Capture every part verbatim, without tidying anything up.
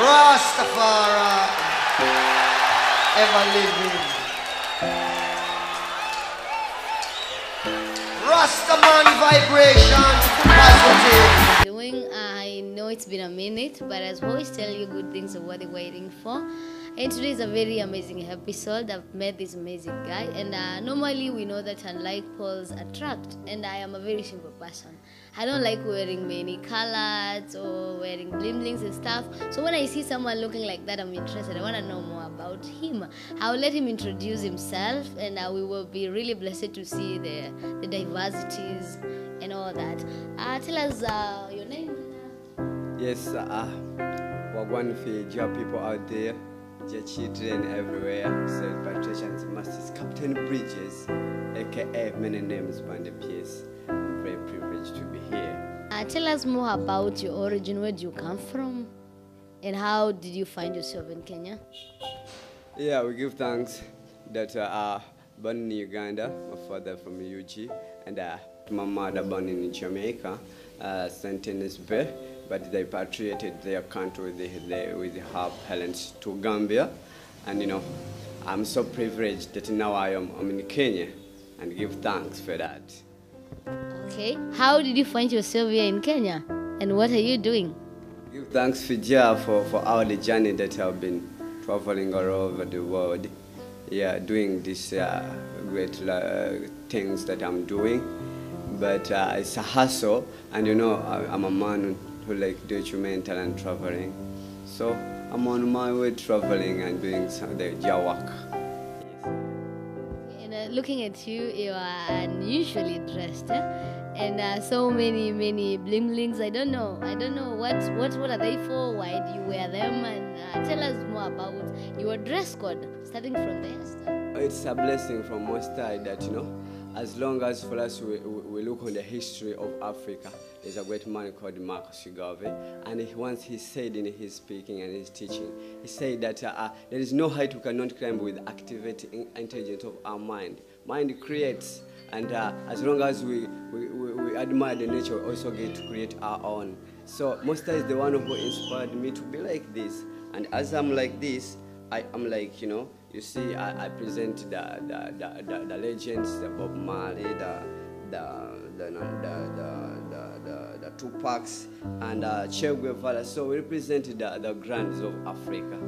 Rastafari, ever living. Rastaman vibration, positive. Doing, I know it's been a minute, but as always tell you, good things are worth waiting for. And today is a very amazing episode. I've met this amazing guy, and uh, normally we know that unlike poles attract, and I am a very simple person. I don't like wearing many colors or wearing bling blings and stuff. So when I see someone looking like that, I'm interested. I want to know more about him. I'll let him introduce himself, and uh, we will be really blessed to see the the diversities and all that. Uh, tell us uh, your name. Yes, uh, we're going to job people out there. Your children everywhere, so patricians, masters, Captain Bridges, aka many names by the piece. I'm very privileged to be here. Uh, tell us more about your origin. Where do you come from, and how did you find yourself in Kenya? Yeah, we give thanks that uh, uh born in Uganda, my father from U G, and uh, my mother born in Jamaica, uh, Saint Denis Bay. But they repatriated their country with, the, the, with her parents to Gambia. And you know, I'm so privileged that now I am I'm in Kenya, and give thanks for that. Okay, how did you find yourself here in Kenya, and what are you doing? Give thanks for Jah for, for all the journey that I've been traveling all over the world. Yeah, doing these uh, great uh, things that I'm doing. But uh, it's a hustle, and you know, I, I'm a man who like documental and traveling. So I'm on my way traveling and doing some of the Jah work. And uh, looking at you, you are unusually dressed, eh? And uh, so many, many bling blings. I don't know. I don't know what what what are they for? Why do you wear them? And uh, tell us more about your dress code, starting from the hairstyle. It's a blessing from Most High that, you know, as long as for us we, we look on the history of Africa, there's a great man called Murcus Gurvey, and he, once he said in his speaking and his teaching, he said that uh, uh, there is no height we cannot climb with activating intelligence of our mind. Mind creates, and uh, as long as we, we, we, we admire the nature, we also get to create our own. So Most High is the one who inspired me to be like this, and as I'm like this, I am like, you know, you see, I, I present the the, the, the the legends, the Bob Marley, the the the the the, the, the, the Tupacs, and uh, Che Guevara. So we represented the, the grands of Africa.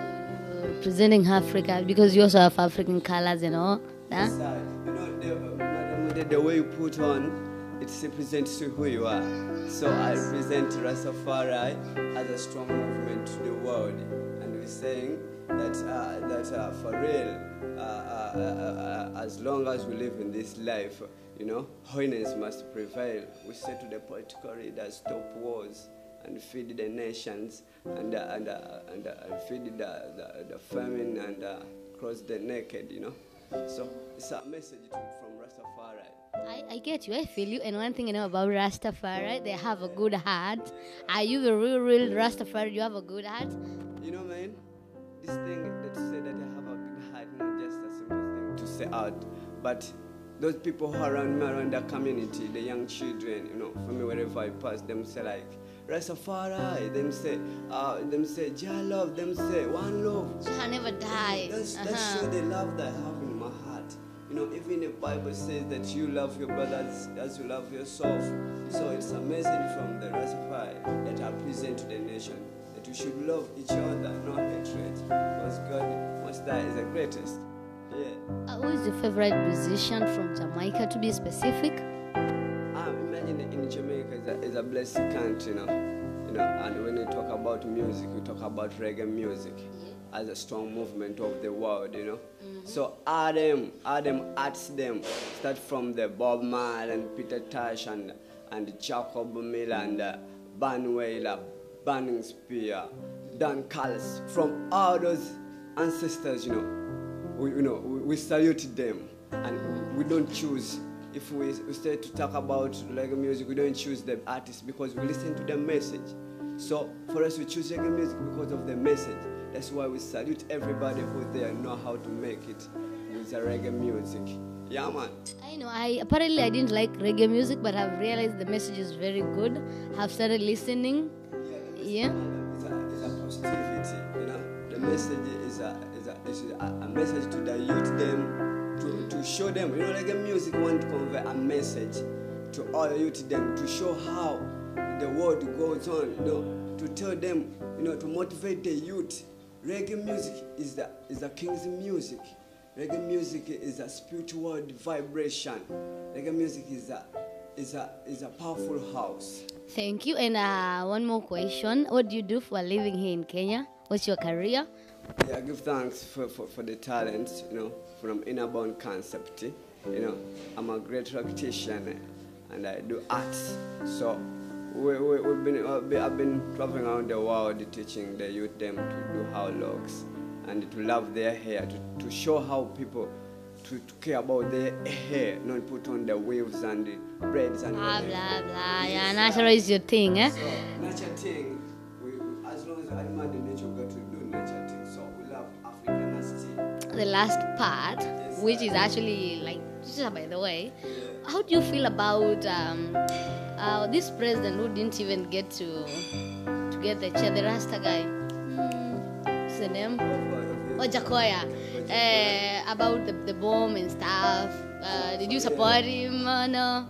So you're representing Africa because you also have African colors and all. Huh? You know, the, the, the way you put on, it represents who you are. So I represent Rastafari as a strong movement to the world, and we're saying that uh, that uh, for real, uh, uh, uh, uh, as long as we live in this life, you know, holiness must prevail. We say to the political leaders, stop wars and feed the nations, and uh, and uh, and, uh, and feed the, the the famine, and uh, cross the naked, you know. So it's a message to, from Rastafari. I, I get you, I feel you, and one thing I know about Rastafari, they have a good heart. Are you the real, real Rastafari? You have a good heart? You know, man, this thing that you say that I have a big heart, not just a simple thing to say out, but those people who are around me, around the community, the young children, you know, for me, wherever I pass, them say like, Rastafari, them say, uh, them say, Jah love, them say, one love. Jah never die. That's, uh-huh. that's show the love that I have in my heart. You know, even the Bible says that you love your brothers as you love yourself. So it's a message from the Rastafari that I present to the nation, that we should love each other, not hatred, because God Most High is the greatest. Yeah. Uh, who is your favorite musician from Jamaica, to be specific? Um, imagine in Jamaica is a, is a blessed country, you know. You know, and when we talk about music, we talk about reggae music yeah. as a strong movement of the world, you know. Mm-hmm. So Adam, Adam adds them, start from the Bob Marley and Peter Tosh and and Jacob Miller and uh, Van Wailer, Banning Spear, Dan Callis, from all those ancestors, you know. We, you know, we, we salute them, and we don't choose. If we, we start to talk about reggae music, we don't choose the artists because we listen to the message. So for us, we choose reggae music because of the message. That's why we salute everybody who there know how to make it with the reggae music. Yeah, man. I know. I apparently I didn't like reggae music, but I've realized the message is very good. I've started listening. Yeah. Yeah. It's a, it's a positivity, you know. The message is a is a, is a, a message to the youth, them to, to show them, you know, like a music want to convey a message to all the youth, them to show how the world goes on, you know, to tell them, you know, to motivate the youth. Reggae music is the is the king's music. Reggae music is a spiritual vibration. Reggae music is a is a is a powerful house. Thank you. And uh, one more question. What do you do for a living here in Kenya? What's your career? Yeah, I give thanks for, for, for the talent, you know, from Innerbound Concept. You know, I'm a great practitioner and I do arts. So we, we, we've been, uh, I've been traveling around the world teaching the youth them to do how locks and to love their hair, to, to show how people to, to care about their hair, not put on the waves and the braids and Blah, whatever. blah, blah. Yes, Yeah, uh, natural is your thing, eh? So, nature thing, we, we, as long as animal in nature got to do nature thing. So we love Africanity. The last part, Yes, which sir. is actually like, just by the way, Yeah. how do you feel about um, uh, this president who didn't even get to to get the chair, the Rasta guy? Hmm, what's the name? wajahkoya. Uh, about the, the bomb and stuff. Uh, did you support him or no?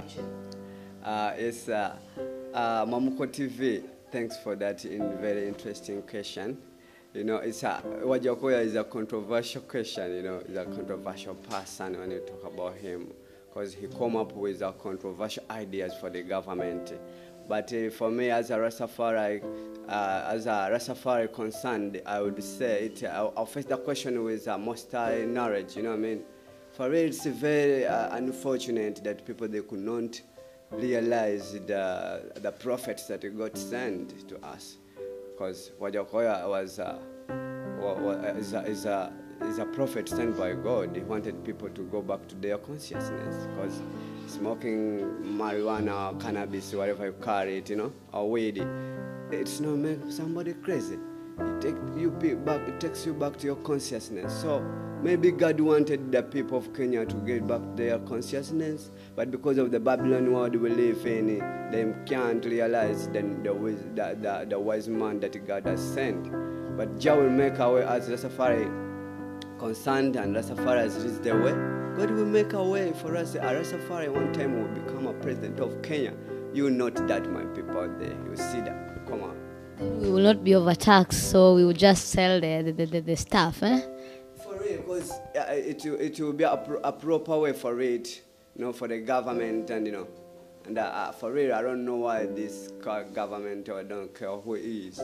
Uh, it's uh, uh, Mamuko T V. Thanks for that in very interesting question. You know, it's a wajahkoya is a controversial question. You know, he's a controversial person when you talk about him, because he come up with a controversial ideas for the government. But uh, for me, as a Rastafari, uh, as a Rastafari concerned, I would say it. I'll, I'll face the question with uh, most high knowledge. You know what I mean? For real, it's very uh, unfortunate that people they could not realize the the prophets that God sent to us, because wajahkoya was uh, wa, wa, is a, is a is a prophet sent by God. He wanted people to go back to their consciousness, because smoking marijuana or cannabis, whatever you carry it, you know, or weed, it's not make somebody crazy. It take you back. It takes you back to your consciousness. So maybe God wanted the people of Kenya to get back their consciousness, but because of the Babylon world we live in, they can't realize the the, the, the, the wise man that God has sent. But Jah will make a way as Rastafari concerned, and Rastafari has reached the way. God will make a way for us. A Rastafari one time will become a president of Kenya. You note that, my people out there. You see that. Come on. We will not be overtaxed, so we will just sell the the, the, the, the stuff, eh? For real, because uh, it, will- it will be a, pro- a proper way for it, you know, for the government, and you know, and uh, uh, for real, I don't know why this co- government, or I don't care who is,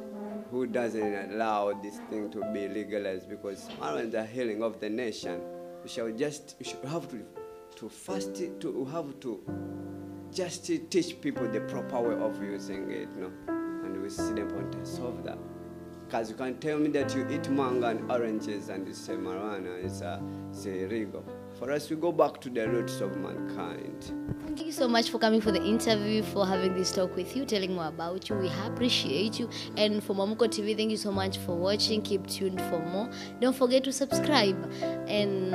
who doesn't allow this thing to be legalized, because marijuana is the healing of the nation. We shall just, we should have to, to fast it, to we have to just teach people the proper way of using it, you know, and we see them want to solve that. Because you can tell me that you eat mango and oranges and you say marijuana is uh, illegal. For us, we go back to the roots of mankind. Thank you so much for coming for the interview, for having this talk with you, telling more about you. We appreciate you. And for Mamuko T V, thank you so much for watching. Keep tuned for more. Don't forget to subscribe. And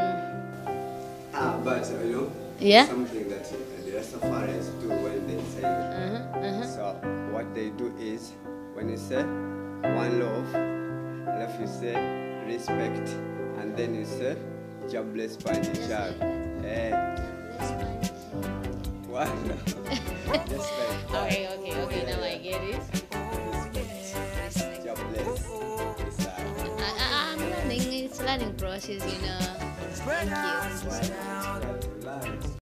Ah, but uh, you know, Yeah? something that uh, the Rastafaris do when they say that. uh-huh, uh-huh. So what they do is, when you say one love, left you say respect, and then you say Jah bless Panjishar. Eh, what? Just like that. Okay, okay, okay. Now I get it. Jah bless. It's, uh, I, I, I'm learning. It's a learning process, you know. Thank you. Why not?